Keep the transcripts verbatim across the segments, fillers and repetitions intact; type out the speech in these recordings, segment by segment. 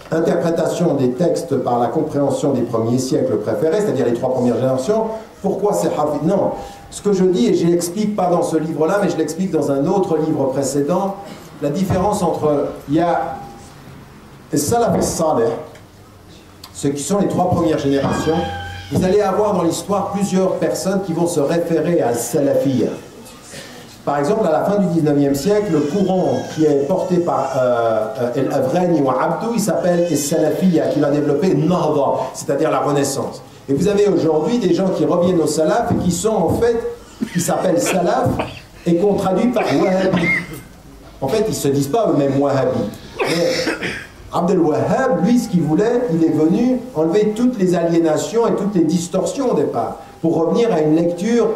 interprétation des textes par la compréhension des premiers siècles préférés, c'est-à-dire les trois premières générations. Pourquoi c'est harfi? Non, ce que je dis, et je ne l'explique pas dans ce livre-là, mais je l'explique dans un autre livre précédent, la différence entre, il y a Salaf al-Salih, ceux qui sont les trois premières générations. Vous allez avoir dans l'histoire plusieurs personnes qui vont se référer à Salafiyya. Par exemple, à la fin du dix-neuvième siècle, le courant qui est porté par euh, El-Avrani ou Abdou, il s'appelle El-Salafiyya, qui va développer Nahda, c'est-à-dire la Renaissance. Et vous avez aujourd'hui des gens qui reviennent au Salaf et qui sont en fait, qui s'appellent Salaf et qu'on traduit par Wahhabi. En fait, ils ne se disent pas eux-mêmes Wahhabi. Mais Abdel Wahhab, lui, ce qu'il voulait, il est venu enlever toutes les aliénations et toutes les distorsions au départ, pour revenir à une lecture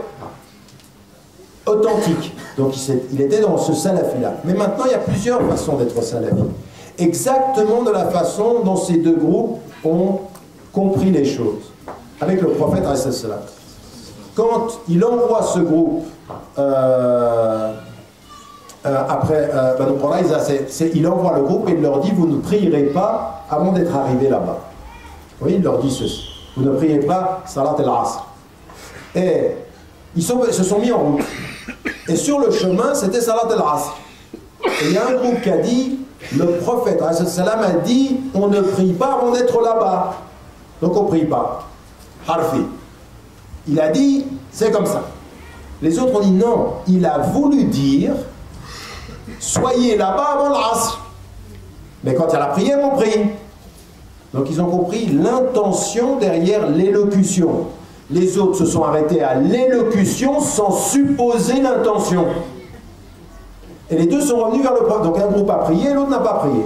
authentique. Donc il, il était dans ce salafi-là. Mais maintenant, il y a plusieurs façons d'être salafi. Exactement de la façon dont ces deux groupes ont compris les choses. Avec le prophète, quand il envoie ce groupe, euh, euh, après euh, Banu Qurayza, il envoie le groupe et il leur dit, vous ne prierez pas avant d'être arrivé là-bas. Oui, il leur dit ceci. Vous ne priez pas Salat al-Asr. Et ils, sont, ils se sont mis en route. Et sur le chemin, c'était Salat al-Asr. Et il y a un groupe qui a dit, le prophète a dit, on ne prie pas avant d'être là-bas. Donc on ne prie pas. Harfi. Il a dit, c'est comme ça. Les autres ont dit, non, il a voulu dire, soyez là-bas avant l'Asr. Mais quand il y a la prière, on prie. Donc ils ont compris l'intention derrière l'élocution. Les autres se sont arrêtés à l'élocution sans supposer l'intention. Et les deux sont revenus vers le prophète. Donc un groupe a prié, l'autre n'a pas prié.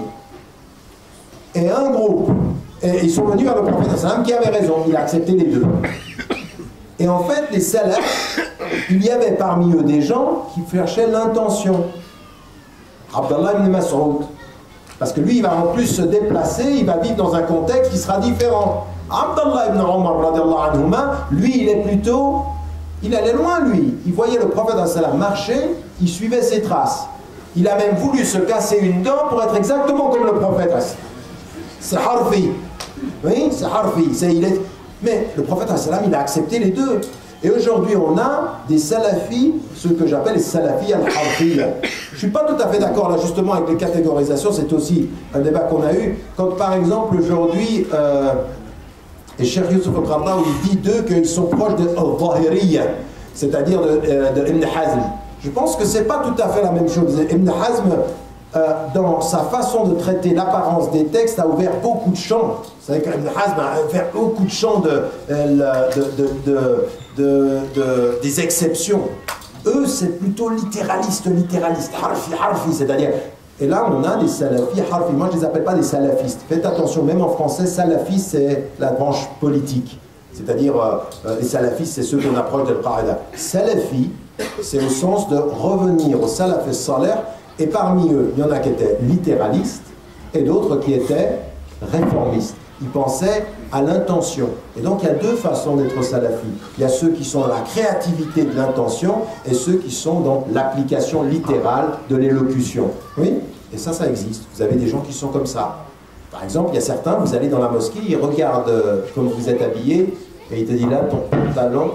Et un groupe, et ils sont venus vers le prophète qui avait raison, il a accepté les deux. Et en fait, les salafs, il y avait parmi eux des gens qui cherchaient l'intention. Abdallah ibn Mas'ud. Parce que lui, il va en plus se déplacer, il va vivre dans un contexte qui sera différent. Abdallah ibn Omar, lui, il est plutôt... Il allait loin, lui. Il voyait le prophète marcher, il suivait ses traces. Il a même voulu se casser une dent pour être exactement comme le prophète. C'est harfi. Oui, c'est harfi. Il est... Mais le prophète, il a accepté les deux. Et aujourd'hui, on a des salafis, ce que j'appelle les salafis al-harfi. Je ne suis pas tout à fait d'accord là justement avec les catégorisations, c'est aussi un débat qu'on a eu. Quand par exemple aujourd'hui, euh, et Cheikh Youssef al-Qaradawi, il dit d'eux qu'ils sont proches de al-Zahiriyya, c'est-à-dire de, euh, de Ibn Hazm. Je pense que ce n'est pas tout à fait la même chose. Ibn Hazm, euh, dans sa façon de traiter l'apparence des textes, a ouvert beaucoup de champs. Vous savez qu'Ibn Hazm a ouvert beaucoup de champs de, de, de, de, de, de, des exceptions. Eux, c'est plutôt littéraliste, littéraliste, harfi, harfi, c'est-à-dire... Et là, on a des salafis, harfi. Moi, je ne les appelle pas des salafistes. Faites attention, même en français, salafi, c'est la branche politique. C'est-à-dire, euh, les salafistes, c'est ceux qu'on approche de l'Al-Qaïda. Salafi, c'est au sens de revenir au salaf salih, et parmi eux, il y en a qui étaient littéralistes, et d'autres qui étaient réformistes. Ils pensaient à l'intention. Et donc il y a deux façons d'être salafi. Il y a ceux qui sont dans la créativité de l'intention et ceux qui sont dans l'application littérale de l'élocution. Oui? Et ça, ça existe. Vous avez des gens qui sont comme ça. Par exemple, il y a certains, vous allez dans la mosquée, ils regardent euh, comme vous êtes habillé et ils te disent là, ton pantalon,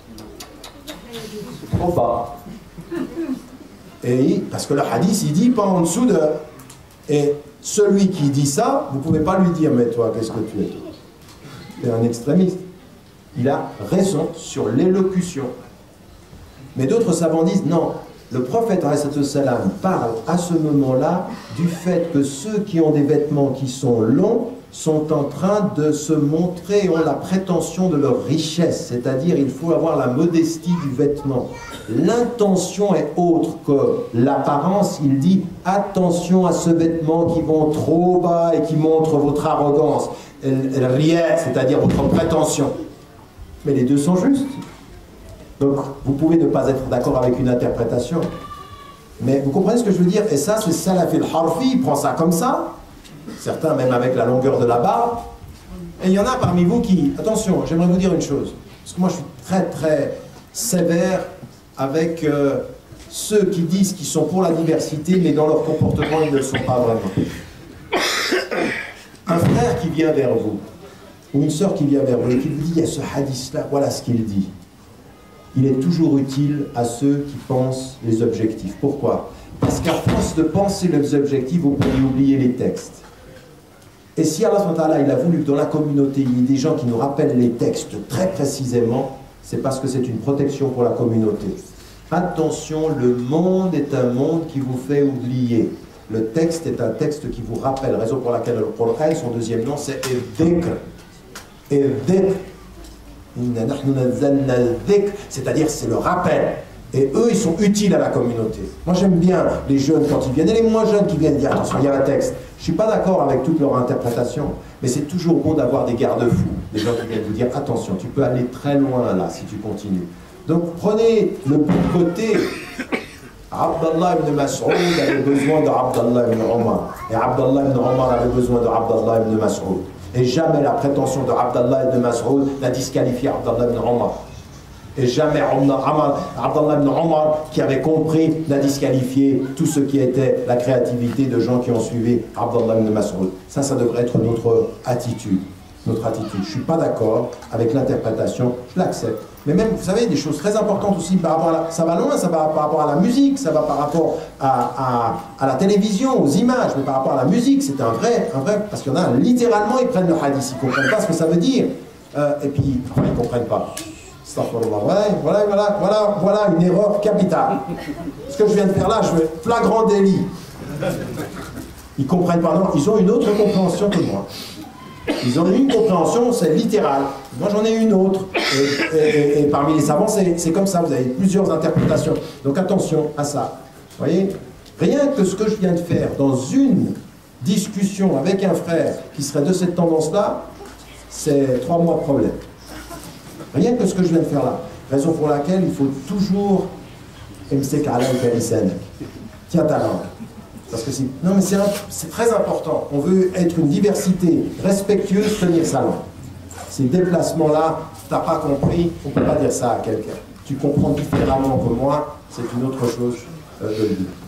c'est trop bas. Et parce que le hadith, il dit pas en dessous de... Et celui qui dit ça, vous ne pouvez pas lui dire, mais toi, qu'est-ce que tu es? Tu es un extrémiste. Il a raison sur l'élocution. Mais d'autres savants disent, non, le prophète salam parle à ce moment-là du fait que ceux qui ont des vêtements qui sont longs sont en train de se montrer et ont la prétention de leur richesse, c'est-à-dire il faut avoir la modestie du vêtement. L'intention est autre que l'apparence. Il dit attention à ce vêtement qui vont trop bas et qui montre votre arrogance, rière, c'est-à-dire votre prétention. Mais les deux sont justes. Donc vous pouvez ne pas être d'accord avec une interprétation, mais vous comprenez ce que je veux dire? Et ça, c'est Salaf al-Harfi, il prend ça comme ça. Certains même avec la longueur de la barbe. Et il y en a parmi vous qui... Attention, j'aimerais vous dire une chose. Parce que moi je suis très très sévère avec euh, ceux qui disent qu'ils sont pour la diversité, mais dans leur comportement ils ne le sont pas vraiment. Un frère qui vient vers vous, ou une sœur qui vient vers vous et qui vous dit, il y a ce hadith-là, voilà ce qu'il dit. Il est toujours utile à ceux qui pensent les objectifs. Pourquoi? Parce qu'à force de penser les objectifs, vous pouvez oublier les textes. Et si Allah subhanahu wa ta'ala, il a voulu que dans la communauté, il y ait des gens qui nous rappellent les textes très précisément, c'est parce que c'est une protection pour la communauté. Attention, le monde est un monde qui vous fait oublier. Le texte est un texte qui vous rappelle, raison pour laquelle le Coran, son deuxième nom, c'est Dhikr. Et Dhikr, c'est-à-dire c'est le rappel. Et eux, ils sont utiles à la communauté. Moi, j'aime bien les jeunes quand ils viennent, et les moins jeunes qui viennent dire, attention, il y a un texte. Je ne suis pas d'accord avec toute leur interprétation, mais c'est toujours bon d'avoir des garde-fous, des gens qui viennent vous dire, attention, tu peux aller très loin là, si tu continues. Donc, prenez le bon côté. Abdallah ibn Mas'ud avait besoin de Abdallah ibn Omar. Et Abdallah ibn Omar avait besoin de Abdallah ibn Mas'ud. Et jamais la prétention de Abdallah ibn Mas'ud n'a disqualifié Abdallah ibn Omar. Et jamais Abdallah ibn Omar, qui avait compris, n'a disqualifié tout ce qui était la créativité de gens qui ont suivi Abdallah ibn Mas'ud. Ça, ça devrait être notre attitude. Notre attitude. Je ne suis pas d'accord avec l'interprétation, je l'accepte. Mais même, vous savez, des choses très importantes aussi par rapport à la, ça va loin, ça va par rapport à la musique, ça va par rapport à, à, à la télévision, aux images, mais par rapport à la musique, c'est un vrai, un vrai, parce qu'il y en a, littéralement, ils prennent le hadith, ils ne comprennent pas ce que ça veut dire. Euh, et puis, enfin, ils ne comprennent pas. Voilà, voilà, voilà, voilà, voilà une erreur capitale. Ce que je viens de faire là, je fais flagrant délit. Ils ne comprennent pas, non, ils ont une autre compréhension que moi. Ils ont une compréhension, c'est littéral. Moi, j'en ai une autre. Et, et, et parmi les savants, c'est comme ça. Vous avez plusieurs interprétations. Donc, attention à ça. Vous voyez, rien que ce que je viens de faire dans une discussion avec un frère qui serait de cette tendance-là, c'est trois mois de problème. Rien que ce que je viens de faire là. Raison pour laquelle il faut toujours tiens ta langue. Parce que c'est, non mais c'est très important. On veut être une diversité respectueuse, tenir sa langue. Ces déplacements-là, tu n'as pas compris, on ne peut pas dire ça à quelqu'un. Tu comprends différemment que moi, c'est une autre chose euh, de le dire.